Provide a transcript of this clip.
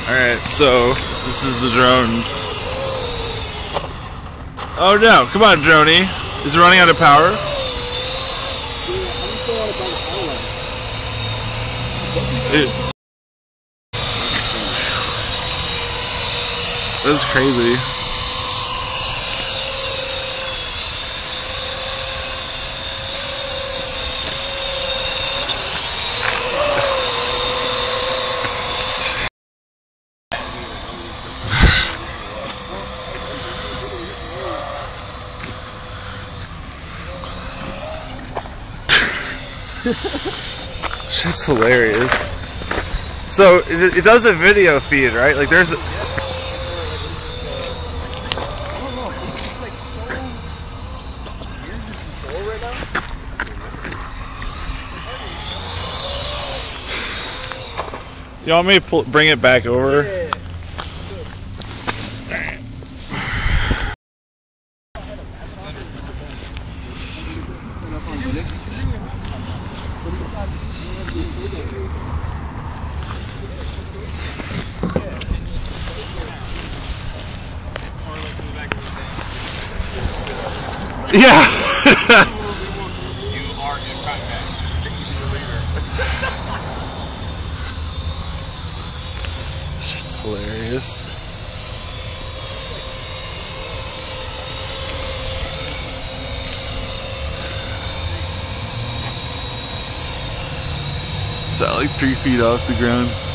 Alright, so this is the drone. Oh no, come on, Droney. Is it running out of power? That's crazy. Shit's hilarious. So it does a video feed, right? Like there's. I don't know. It's like so weird to control right now. You want me to bring it back over? Yeah. Yeah. You are in contact. Shit's hilarious. Is that like 3 feet off the ground?